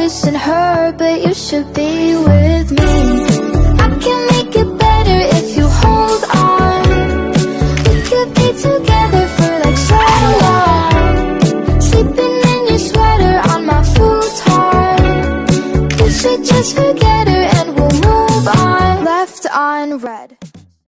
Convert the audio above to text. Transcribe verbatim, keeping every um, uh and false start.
noticing her, but you should be with me. I can make it better if you hold on. We could be together for like so long, sleeping in your sweater on my futon. You should just forget her and we'll move on. Left on red.